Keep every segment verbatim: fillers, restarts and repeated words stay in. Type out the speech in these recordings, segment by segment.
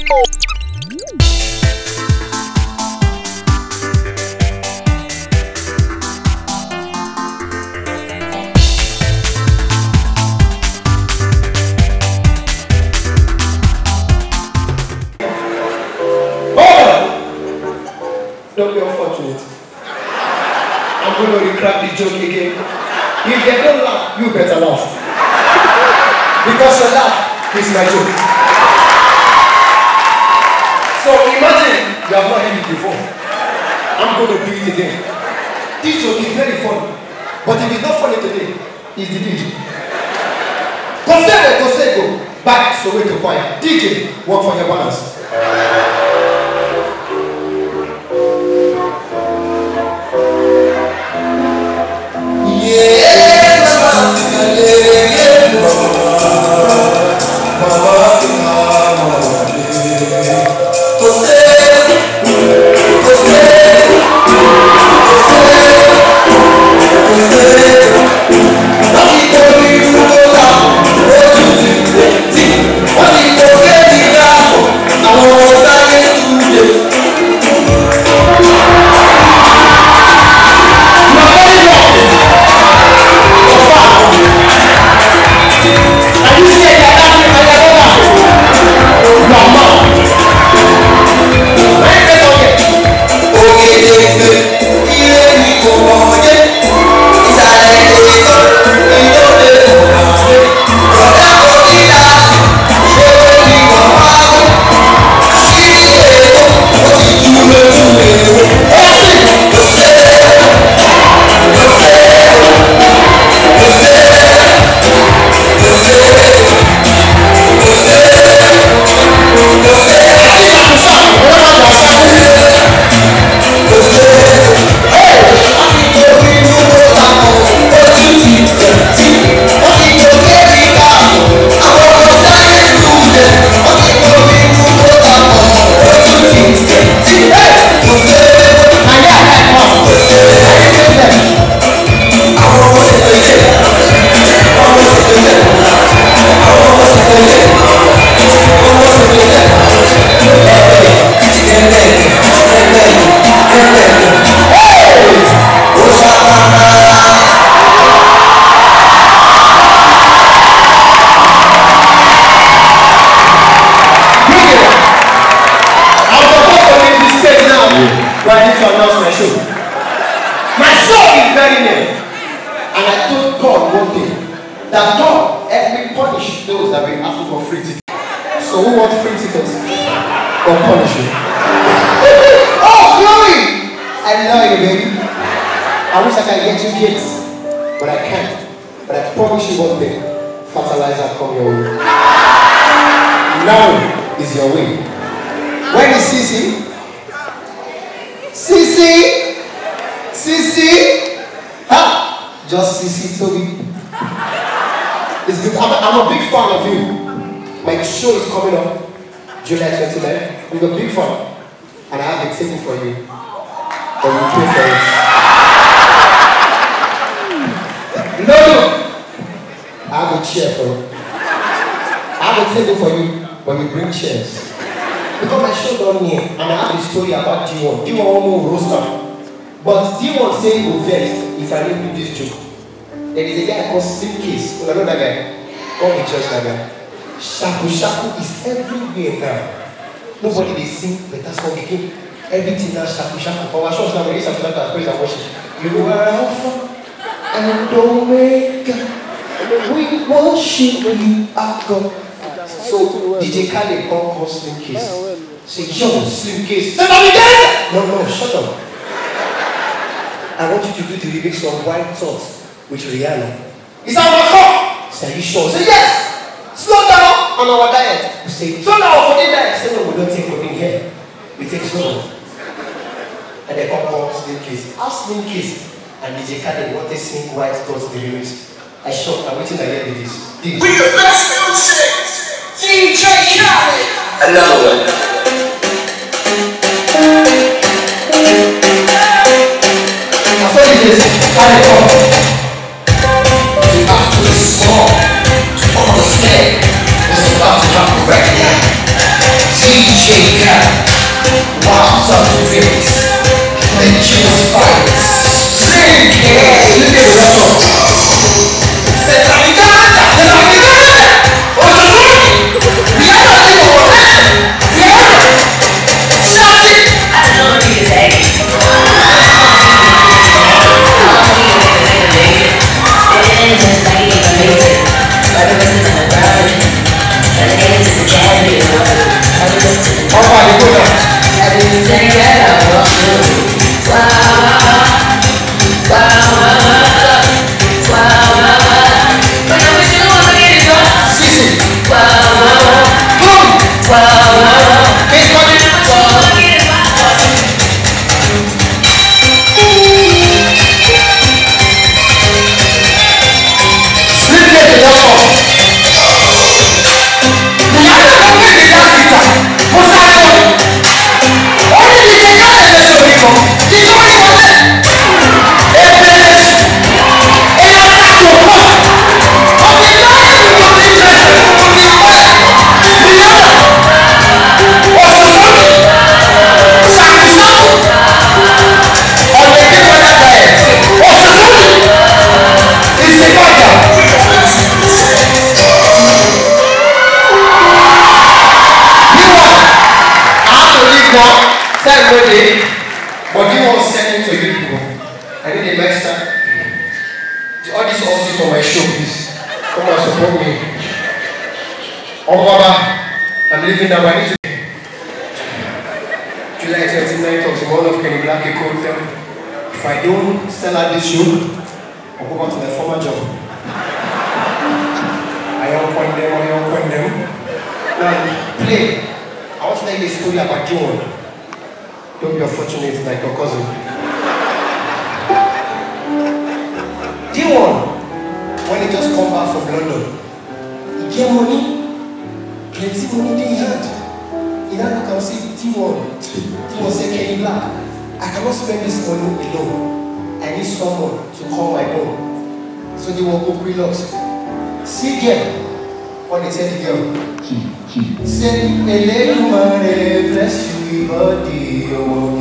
Don't be unfortunate. I'm going to recrack the joke again. If they don't laugh, you better laugh. Because your laugh is my joke. So imagine you have not heard it before. I'm going to do it again. This joke is very funny. But if it's not funny today, it's the D J. Consejo, consejo. Back, so wait to quiet. D J, work for your balance. That God help me punish those that will ask for free tickets. So who wants free tickets? Or punish you? Oh, Chloe! I love you, baby. I wish I could get you kids, but I can't. But I promise you one day, fertilizer come your way. Now is your way. Where is Sissy? Sissy? Sissy? Ha! Just Sissy Toby. It's good. I'm, a, I'm a big fan of you. My show is coming up July twenty-ninth. I'm a big fan. And I have a ticket for you. But you pay for it. No, no. I have a chair for you. I have a table for you, but we bring chairs. Because my show down here, and I have a story about D one. D one will roaster. But D one say he will vex if I didn't do this joke. There is a guy called Slimcase. You know that guy? Come and judge that guy. Shaku Shaku is everywhere now. Nobody they sing better song again. Everything now Shaku Shaku. For our church now, we Shaku Shaku as praise and worship. You are Alpha and Omega. We worship you, our God. So D J Khaled called call Slimcase. Say, yo, Slimcase. Say that again! No, no, shut up. I want you to do the lyrics of White Thoughts with Rihanna. Is that my call? Say, are you sure? Say, yes! Slow down on our diet. We say, slow down for the diet. Say, no, we don't take protein here. We take slow. And they come call Slimcase. Ask Slimcase. And D J Khaled want to sing White Thoughts the lyrics. I shocked. I'm waiting to hear this. this. We the best music! D J Khaled! Another one. I saw this. I know. The after is small to understand what's about to happen right now. D J All these horses for my show, please. Come and support me. Oh, Baba, I'm leaving now. I need to. July twenty-ninth of the month of Kenny Black Hotel. If I don't sell out this show, I'll go back to my former job. I don't point them, I don't point them. Now, play. I want to tell you a story about John. Don't be unfortunate like your cousin. D one, when he just come back from London, he get money, plenty money they had. He now look and see D one. D one say, Kenny Black, I cannot spend this money alone. I need someone to call my own. So D one go pre-lux. See girl, what they tell the girl? Say, Eleni bless you, body, oh,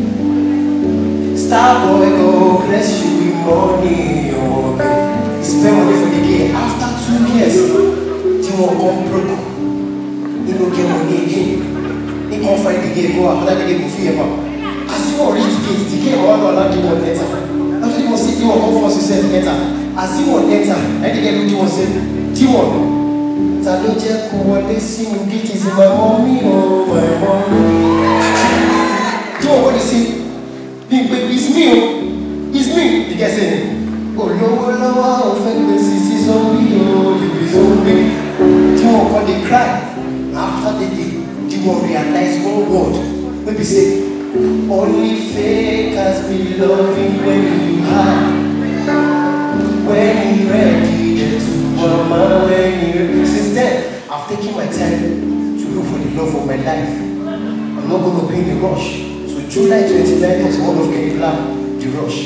Star boy, go bless you with money, oh, he spend money for the game. After two years, he won't come broke. He don't get money again. He can't find the game, go out, but I get go fear him. As he won't reach the gate, the game won't allow him to enter. After he won't see, he won't come force himself to enter. As he won't enter, and the game won't say, T one. Taloje kuwole sinu gate is my mommy, oh my mommy. Do you want to see? It's me, it's me. The guy saying, oh, lower, lower, offend this is zombie, oh, you be zombie. Do you want to cry? After the day, do you want to realize one word? Maybe say, only fakers be loving when you have. When you're ready to mama, when you're since then, I've taken my time to look for the love of my life. I'm not going to be in the rush. So July twenty-ninth is one of Kenny Black, The Rush.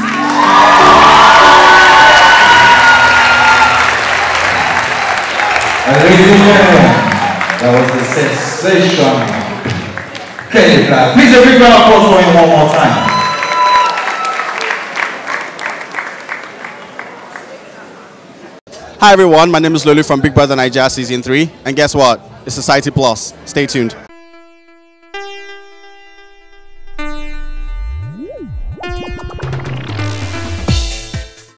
And ladies and gentlemen, that was the sensation Kenny Black. Please a big round of applause for him one more time. Hi everyone, my name is Lulu from Big Brother Naija Season three, and guess what? It's Society Plus. Stay tuned.